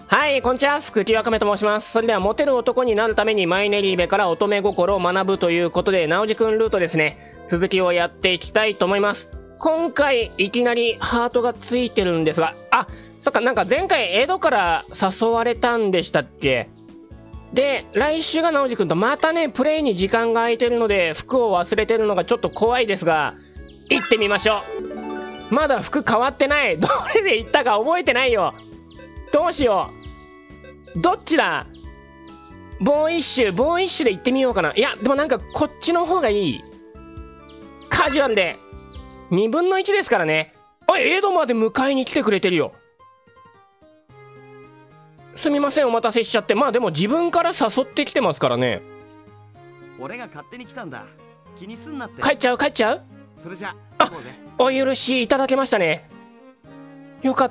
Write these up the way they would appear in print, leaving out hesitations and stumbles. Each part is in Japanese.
はい、こんにちは。スクキワカメと申します。それでは、モテる男になるためにマイネリーベから乙女心を学ぶということで、なおじくんルートですね、続きをやっていきたいと思います。今回、いきなりハートがついてるんですが、あ、そっか、なんか前回、江戸から誘われたんでしたっけ？で、来週がなおじくんとまたね、プレイに時間が空いてるので、服を忘れてるのがちょっと怖いですが、行ってみましょう。まだ服変わってない。どれで行ったか覚えてないよ。どうしよう。どっちだ？ボーイッシュで行ってみようかな。いや、でもなんかこっちの方がいい。カジュアルで。2分の1ですからね。おい、江戸まで迎えに来てくれてるよ。すみません、お待たせしちゃって。まあでも自分から誘ってきてますからね。 俺が勝手に来たんだ。気にすんなって。 帰っちゃう？ それじゃあ、お許しいただけましたね。よかった。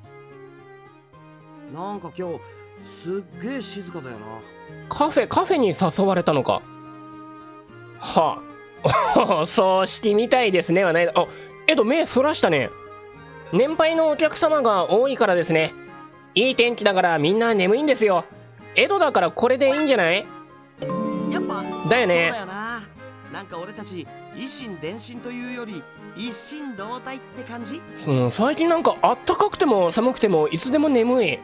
なんか今日すっげえ静かだよな。 カフェに誘われたのか。はあ。葬式みたいですねはない。あ、目そらしたね。年配のお客様が多いからですね。いい天気だからみんな眠いんですよ。江戸だからこれでいいんじゃない？ やっぱだよね。 そうだよな。なんか俺たち一心伝心というより一心同体って感じ？ 最近なんかあったかくても寒くてもいつでも眠い。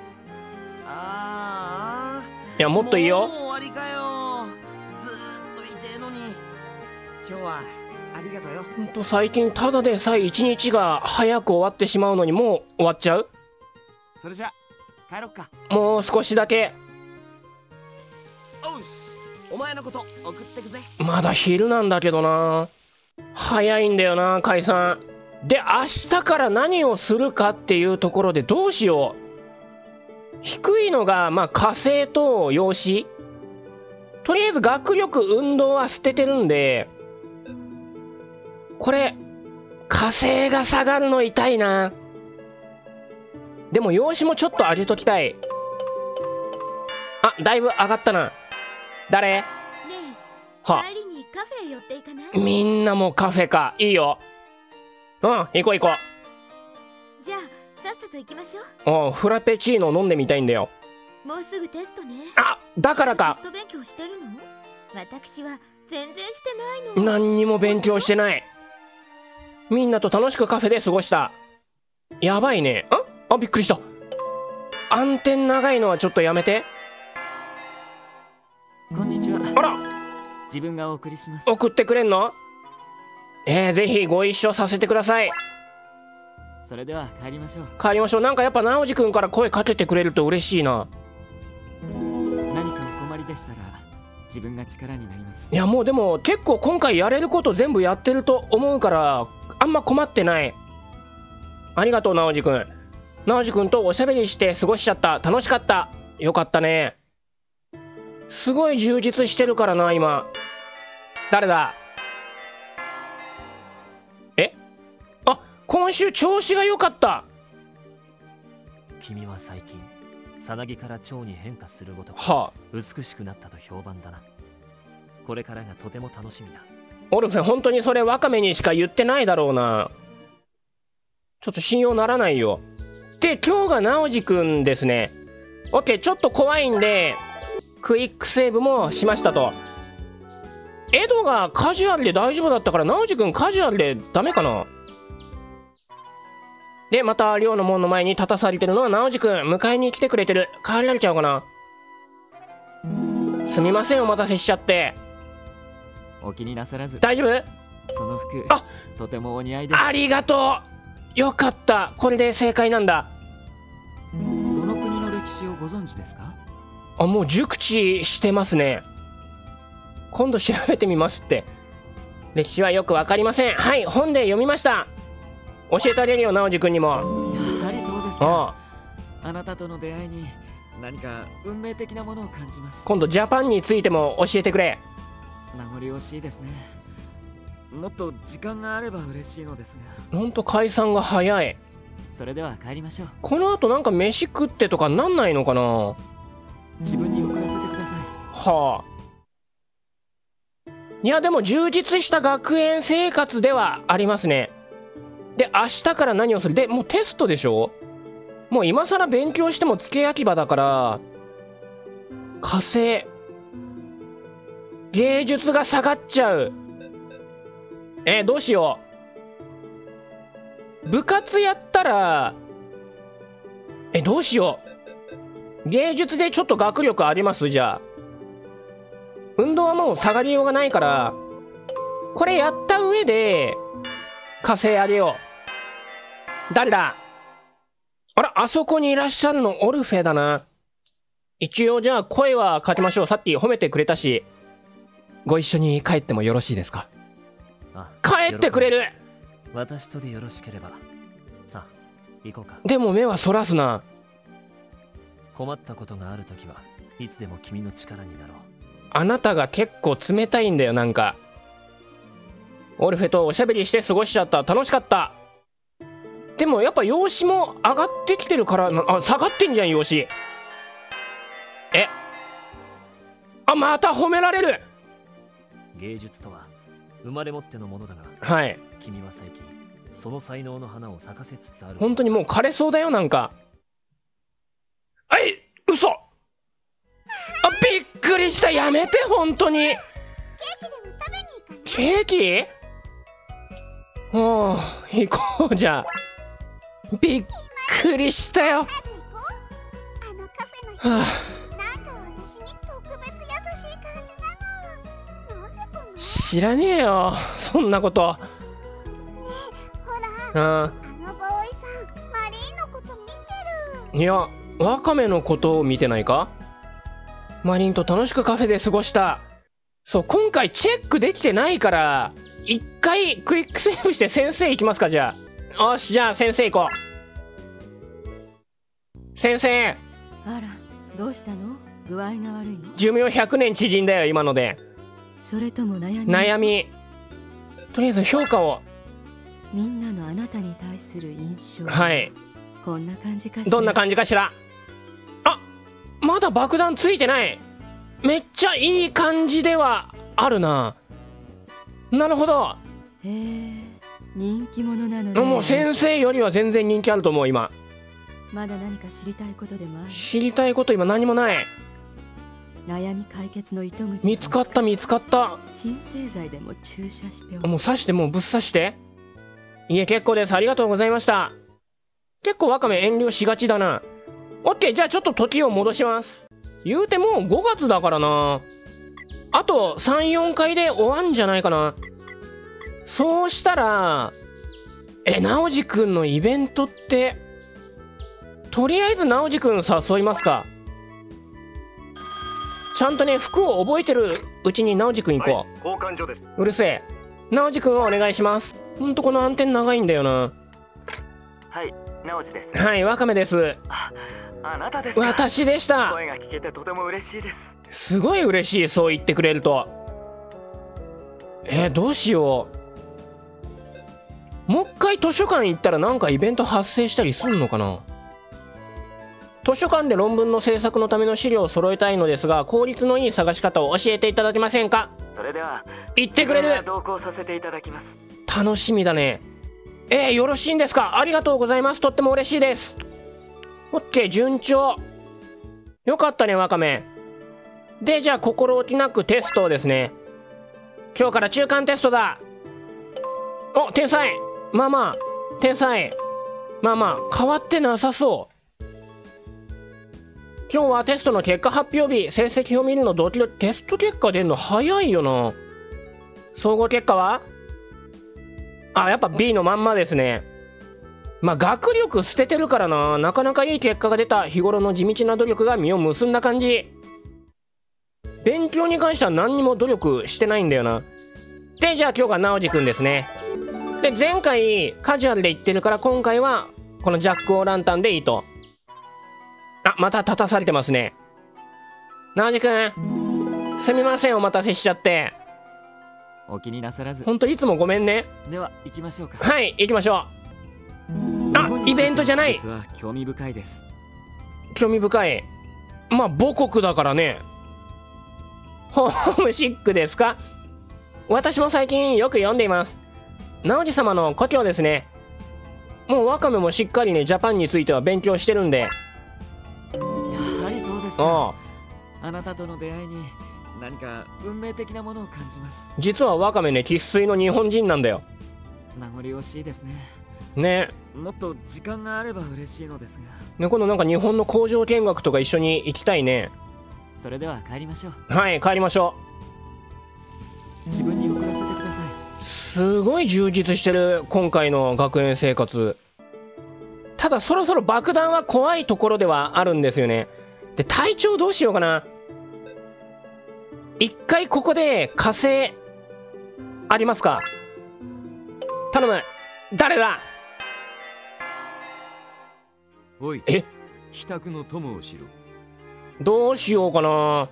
いや、もっといいよ。 もう終わりかよ。ずーっといてえのに。今日はありがとうよ。 ほんと最近ただでさえ一日が早く終わってしまうのにもう終わっちゃう？ それじゃ帰ろっか。 もう少しだけ。 おうし、お前のこと送ってくぜ。 まだ昼なんだけどな。早いんだよな、解散。で、明日から何をするかっていうところでどうしよう。低いのが、まあ、火星と陽子。とりあえず学力、運動は捨ててるんで、これ、火星が下がるの痛いな。でも陽子もちょっと上げときたい。あ、だいぶ上がったな。誰？ ねえ、 は帰りにカフェ寄っていかない？ みんなもカフェか。いいよ。うん、行こう。 じゃあさっさと行きましょう。 フラペチーノ飲んでみたいんだよ。 もうすぐテストね。 あ、だからか。 テスト勉強してるの？私は全然してないの。 何にも勉強してない。みんなと楽しくカフェで過ごした。やばいね。あ、びっくりした。暗転長いのはちょっとやめて。 こんにちは。 あら、 自分がお送りします。 送ってくれんの？ぜひご一緒させてください。 それでは帰りましょう。 帰りましょう。なんかやっぱ直司くんから声かけてくれると嬉しいな。 何かお困りでしたら自分が力になります。 いや、もうでも結構今回やれること全部やってると思うからあんま困ってない。ありがとう直司くん。直司くんとおしゃべりして過ごしちゃった。楽しかった。よかったね。すごい充実してるからな今。誰だ？あ、今週調子が良かった。 君は最近さなぎから蝶に変化するごとく美しくなったと評判だな。これからがとても楽しみだ。 オルフェ、本当にそれワカメにしか言ってないだろうな。ちょっと信用ならないよ。で、今日が直司くんですね。オッケー、ちょっと怖いんでクイックセーブもしましたと。エドがカジュアルで大丈夫だったから直司くんカジュアルでダメかな。で、また寮の門の前に立たされてるのは直司くん。迎えに来てくれてる。帰られちゃうかな。すみません、お待たせしちゃって。 お気になさらず。 大丈夫？ その服、 あ、 とてもお似合いです。 ありがとう。よかった。これで正解なんだ。 この国の歴史をご存知ですか？ あ、もう熟知してますね。今度調べてみますって。歴史はよくわかりません。はい、本で読みました。教えてあげるよ、直司くんにも。 やはりそうですか。あなたとの出会いに何か運命的なものを感じます。 今度ジャパンについても教えてくれ。 名残惜しいですね。もっと時間があれば嬉しいのですが。ほんと解散が早い。 それでは帰りましょう。 この後なんか飯食ってとかなんないのかな。 自分に送らせてください。 はあ。いやでも充実した学園生活ではありますね。で、明日から何をする？で、もうテストでしょ？ もう今更勉強しても付け焼き場だから、火星。芸術が下がっちゃう。どうしよう。部活やったら、どうしよう。芸術でちょっと学力ありますじゃあ。運動はもう下がりようがないから、これやった上で、火星あげよう。誰だ？あら、あそこにいらっしゃるのオルフェだな。一応じゃあ声はかけましょう。さっき褒めてくれたし。ご一緒に帰ってもよろしいですか？帰ってくれる。 私とでよろしければ。さあ、行こうか。 でも目はそらすな。 困ったことがあるときはいつでも君の力になろう。 あなたが結構冷たいんだよ、なんか。オルフェとおしゃべりして過ごしちゃった。楽しかった。でもやっぱ容姿も上がってきてるからな。下がってんじゃん、容姿。また褒められる。 芸術とは生まれ持ってのものだが、 はい。 君は最近その才能の花を咲かせつつある。 本当にもう枯れそうだよ、なんか。嘘。びっくりした。やめて、本当に。ケーキ？行こう。じゃあ。びっくりしたよ。知らねえよ、そんなこと。いや、ワカメのことを見てないか？マリンと楽しくカフェで過ごした。そう、今回チェックできてないから、一回クイックセーブして先生行きますか、じゃあ。よし、じゃあ先生行こう。先生。 あら、どうしたの？具合が悪いの？ 寿命100年縮んだよ、今ので。 それとも悩み。とりあえず評価を。 みんなのあなたに対する印象。 はい。 こんな感じかしら。 どんな感じかしら。まだ爆弾ついてない。めっちゃいい感じではあるな。なるほど。 へえ、人気者なのね。 もう先生よりは全然人気あると思う、今。 まだ何か知りたいことでもある？ 知りたいこと今何もない。 悩み解決の糸口。 見つかった。 鎮静剤でも注射してもう刺して、もうぶっ刺して。いえ、結構です。ありがとうございました。結構ワカメ遠慮しがちだな。オッケー、じゃあちょっと時を戻します。言うてもう5月だからな。あと3、4回で終わんじゃないかな。そうしたら、直司くんのイベントって、とりあえず直司くん誘いますか。ちゃんとね、服を覚えてるうちに直司くん行こう。 交換所です。 うるせえ。直司くんお願いします。ほんとこの暗転長いんだよな。 はい、直司です。 はい、ワカメです。 あなたですか？ 私でした。 声が聞けてとても嬉しいです。 すごい嬉しい、そう言ってくれると。どうしよう。もう一回図書館行ったらなんかイベント発生したりすんのかな。図書館で論文の制作のための資料を揃えたいのですが、効率のいい探し方を教えていただけませんか？ それでは言ってくれる。 同行させていただきます。 楽しみだね。よろしいんですか？ありがとうございます。とっても嬉しいです。オッケー、順調。よかったね、ワカメ。で、じゃあ心置きなくテストをですね。今日から中間テストだ。お、天才。天才。変わってなさそう。今日はテストの結果発表日。成績を見るのドキドキ。テスト結果出るの早いよな。総合結果はやっぱ B のまんまですね。学力捨ててるからな。なかなかいい結果が出た。日頃の地道な努力が実を結んだ感じ。勉強に関しては何にも努力してないんだよな。で、じゃあ今日が直司くんですね。で、前回カジュアルで言ってるから、今回はこのジャック・オーランタンでいいと。また立たされてますね。直司くん、すみません、お待たせしちゃって。 お気になさらず。 ほんといつもごめんね。 では行きましょうか。 はい、行きましょう。イベントじゃない。 実は興味深いです。 興味深い。母国だからね。ホームシックですか？私も最近よく読んでいます。直司様の故郷ですね。 もうワカメもしっかりねジャパンについては勉強してるんで。 やはりそうですか。あなたとの出会いに何か運命的なものを感じます。 実はワカメね生粋の日本人なんだよ。 名残惜しいですね。 ね。 もっと時間があれば嬉しいのですが。 ね、今度なんか日本の工場見学とか一緒に行きたいね。 それでは帰りましょう。 はい、帰りましょう。自分に送らせてください。 すごい充実してる今回の学園生活。ただそろそろ爆弾は怖いところではあるんですよね。で、体調どうしようかな。一回ここで火星ありますか。頼む。誰だ。 おい、帰宅の友をしろ。 どうしようかな。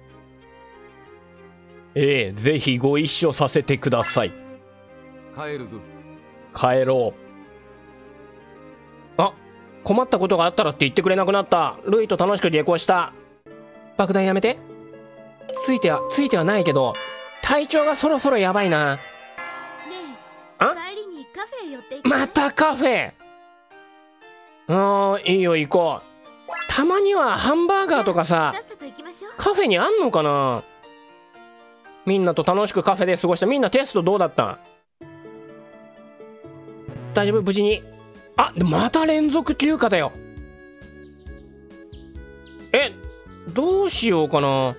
ぜひご一緒させてください。 帰るぞ。 帰ろう。あ、困ったことがあったらって言ってくれなくなった。ルイと楽しく下校した。爆弾やめて。ついてはないけど、体調がそろそろやばいな。 ねえ、帰りにカフェ寄っていく。 またカフェ。いいよ行こう。たまにはハンバーガーとかさ、カフェにあんのかな。みんなと楽しくカフェで過ごした。みんなテストどうだった？大丈夫？無事に。あ、また連続休暇だよ。どうしようかな。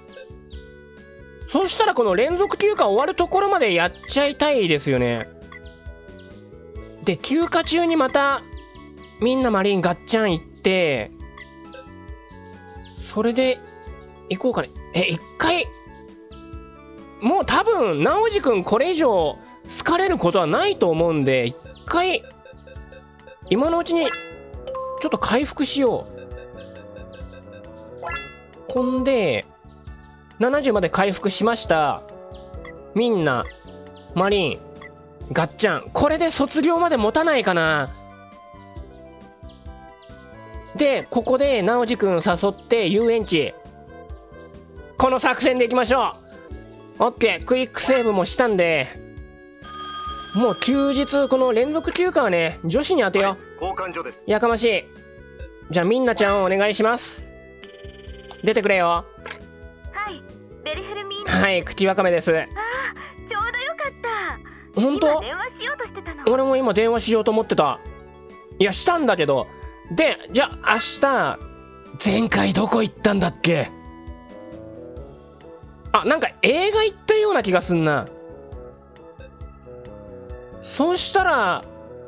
そしたらこの連続休暇終わるところまでやっちゃいたいですよね。で、休暇中にまたみんなマリンガッチャン行って、それで行こうかね。一回、もう多分直司くんこれ以上好かれることはないと思うんで、一回今のうちにちょっと回復しよう。ほんで70まで回復しました。みんなマリンガッチャン、これで卒業まで持たないかな。でここで直司くん誘って遊園地、この作戦でいきましょう。オッケー、クイックセーブもしたんで、もう休日この連続休暇はね女子に当てよう。 交換所です。 やかましい。じゃあみんなちゃんお願いします。出てくれよ。 はい、ベルヘルミーナ。 はい、口わかめです。 ちょうどよかった。 本当？ 今電話しようとしてたの。 俺も今電話しようと思ってた。いやしたんだけど。で、じゃあ明日前回どこ行ったんだっけ。あ、なんか映画行ったような気がすんな。そうしたら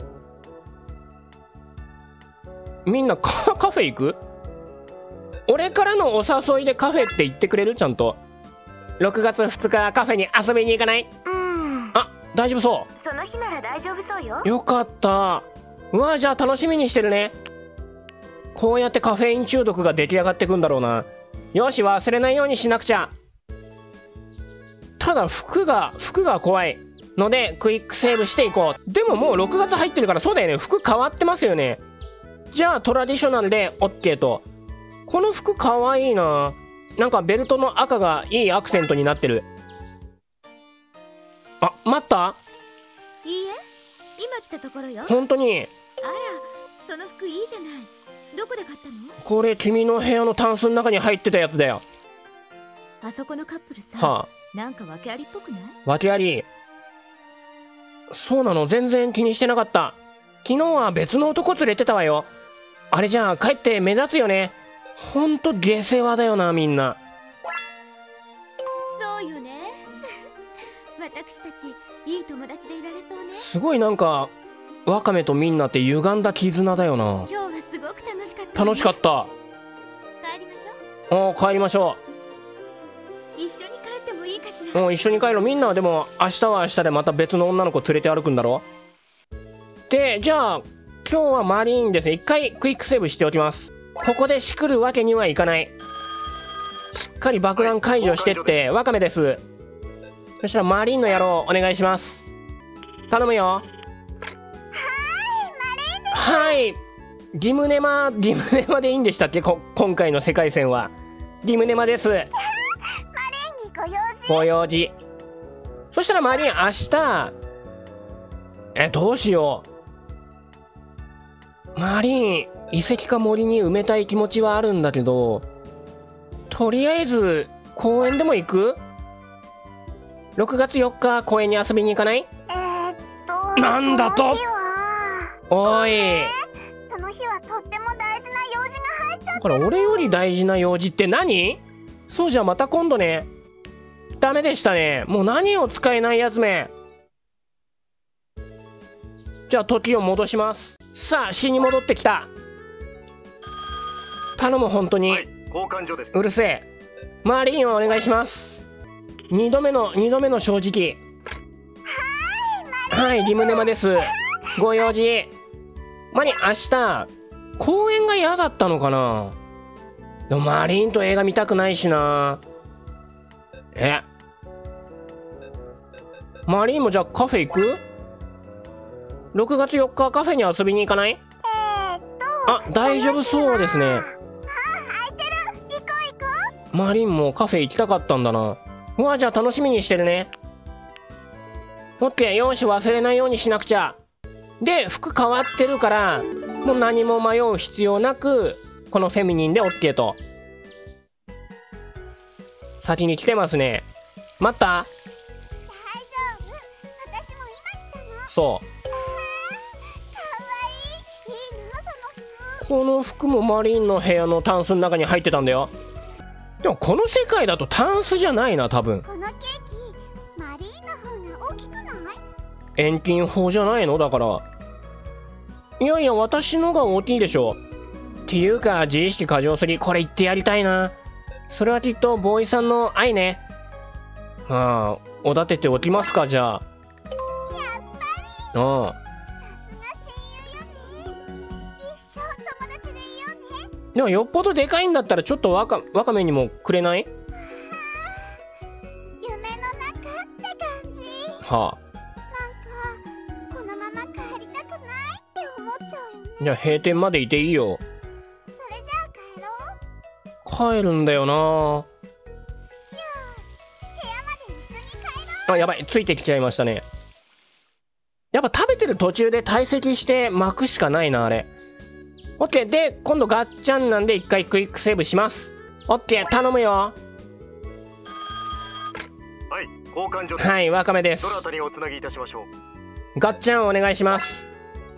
みんなカフェ行く？俺からのお誘いでカフェって言ってくれる？ちゃんと6月2日カフェに遊びに行かない？あ、大丈夫そう。 その日なら大丈夫そうよ。 よかった。うわ、じゃあ楽しみにしてるね。こうやってカフェイン中毒が出来上がってくんだろうな。よし、忘れないようにしなくちゃ。ただ服が怖いのでクイックセーブしていこう。でももう6月入ってるから、そうだよね、服変わってますよね。じゃあトラディショナルで OK と。この服かわいいな。なんかベルトの赤がいいアクセントになってる。あ、待った？ いいえ、今来たところよ。 本当に？ あら、その服いいじゃない。どこで買ったの？ これ君の部屋のタンスの中に入ってたやつだよ。 あそこのカップルさ、 はあ、 なんか訳ありっぽくない？ 訳あり？そうなの？全然気にしてなかった。昨日は別の男連れてたわよ。あれじゃあかえって目立つよね。ほんと下世話だよな、みんな。 そうよね。私たちいい友達でいられそうね。 すごいなんかワカメとみんなって歪んだ絆だよな。 今日はすごく楽しかった、ね。 楽しかった。 帰りましょう。 帰りましょう。一緒に帰ってもいいかしら。 一緒に帰ろう。みんなはでも明日は明日でまた別の女の子連れて歩くんだろ。で、じゃあ今日はマリーンですね。一回クイックセーブしておきます。ここでしくるわけにはいかない。しっかり爆弾解除してって。ワカメです。そしたらマリーンの野郎お願いします。頼むよ。はい、ディムネマでいいんでしたっけ？今回の世界戦はディムネマです。マリーンにご用事。そしたらマリーン明日どうしよう。 マリン、遺跡か森に埋めたい気持ちはあるんだけど、とりあえず公園でも行く？ 6 月4日公園に遊びに行かない？なんだと？おい、 その日はとっても大事な用事が入っちゃって。 だから俺より大事な用事って何？そうじゃまた今度ね。ダメでしたね。もう何を使えないやつめ。じゃあ時を戻します。さあ死に戻ってきた。頼む本当に、 交換所です。 うるせえ。マリンをお願いします。2度目の正直。はい、リムネマです。ご用事。マリン、明日公園が嫌だったのかな。でもマリンと映画見たくないしな。マリンもじゃあカフェ行く？ 6 月4日カフェに遊びに行かない？あ、大丈夫そうですね。マリンもカフェ行きたかったんだな。うわ、じゃあ楽しみにしてるね。オッケー、よし、忘れないようにしなくちゃ。で、服変わってるからもう何も迷う必要なくこのフェミニンでオッケーと。先に来てますね。待った？そう、この服もマリンの部屋のタンスの中に入ってたんだよ。でもこの世界だとタンスじゃないな、多分。 このケーキ、マリーの方が大きくない？ 遠近法じゃないの？だから。いやいや、私のが大きいでしょ。っていうか自意識過剰すぎ。これ言ってやりたいな。それはきっとボーイさんの愛ね。ああ、おだてておきますか、じゃあ。ああ、でもよっぽどでかいんだったらちょっとわかめにもくれない？ 夢の中って感じ。 はあ、 なんかこのまま帰りたくないって思っちゃうよね。 じゃあ閉店までいていいよ。 それじゃあ帰ろう。 帰るんだよな。 よし、部屋まで一緒に帰ろう。 あ、やばい、ついてきちゃいましたね。やっぱ食べてる途中で退席して巻くしかないな、あれ。オッケー。で、今度ガッチャンなんで一回クイックセーブします。オッケー、頼むよ。 はい、交換所です。 はい、ワカメです。 どなたにおつなぎいたしましょう？ ガッチャンお願いします。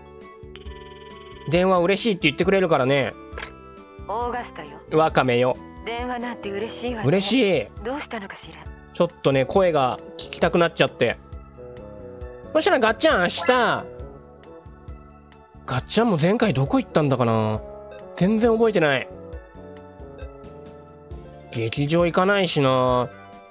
電話嬉しいって言ってくれるからね。 オーガスタよ。 ワカメよ。 電話なんて嬉しいわね。 嬉しい。 どうしたのかしら。 ちょっとね、声が聞きたくなっちゃって。そしたらガッチャン明日。ガッチャンも前回どこ行ったんだかな。全然覚えてない。劇場行かないしな。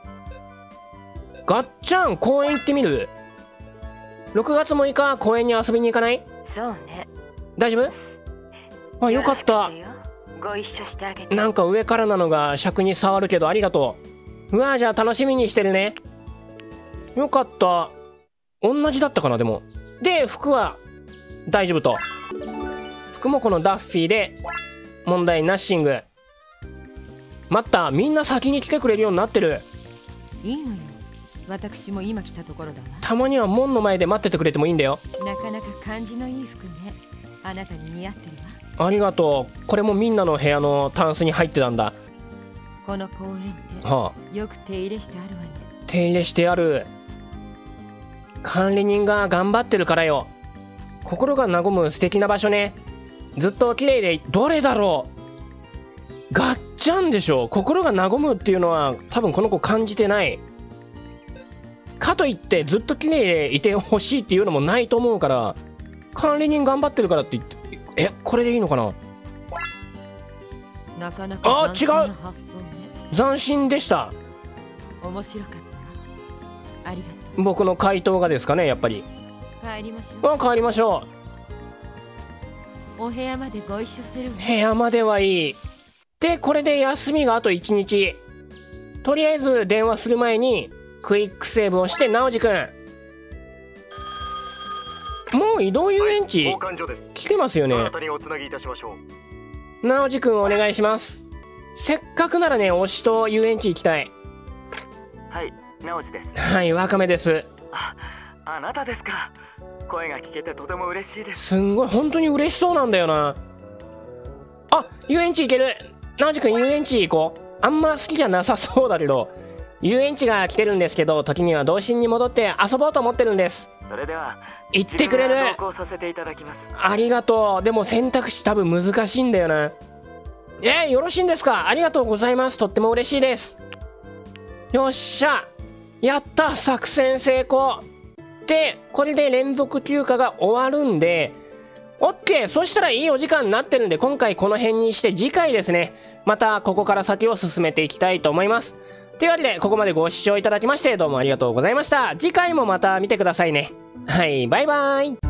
ガッチャン公園行ってみる？ 6 月6日公園に遊びに行かない？ そうね。 大丈夫？あ、よかった。 ご一緒してあげて。 なんか上からなのが尺に触るけどありがとう。うわー、じゃあ楽しみにしてるね。よかった。同じだったかな、でも。で、服は大丈夫と。服もこのダッフィーで問題ナッシング。待った、みんな先に来てくれるようになってる。 いいのよ、私も今来たところだわ。 たまには門の前で待っててくれてもいいんだよ。 なかなか感じのいい服ね。あなたに似合ってるわ。ありがとう。これもみんなの部屋のタンスに入ってたんだ。 この公園って、 はあ、 よく手入れしてあるわね。 手入れしてある。管理人が頑張ってるからよ。心が和む素敵な場所ね。ずっと綺麗で。どれだろう。ガッチャンでしょ。心が和むっていうのは多分この子感じてない。かといってずっと綺麗でいてほしいっていうのもないと思うから、管理人頑張ってるからって言って、これでいいのかな。 なかなか斬新な発想ね。 斬新でした。 面白かった。ありがとう。 僕の回答がですかね、やっぱり。 帰りましょう。 帰りましょう。お部屋までご一緒するわ。 部屋まではいい。で、これで休みがあと1日。とりあえず電話する前にクイックセーブをして、直司くん。もう移動遊園地、来てますよね。直司くんお願いします。せっかくならね、推しと遊園地行きたい。 はい、直司です。 はい、ワカメです。 あなたですか。 声が聞けてとても嬉しいです。 すんごい、本当に嬉しそうなんだよな。あ、遊園地行ける。なおじくん、遊園地行こう。あんま好きじゃなさそうだけど、遊園地が来てるんですけど、時には童心に戻って遊ぼうと思ってるんです。 それでは行ってくれる。 同行させていただきます。 ありがとう。でも選択肢多分難しいんだよな。よろしいんですか。ありがとうございます。とっても嬉しいです。よっしゃ、やった。作戦成功で、これで連続休暇が終わるんで OK。 そしたらいいお時間になってるんで、今回この辺にして、次回ですね、またここから先を進めていきたいと思います。というわけで、ここまでご視聴いただきましてどうもありがとうございました。次回もまた見てくださいね。はい、バイバイ。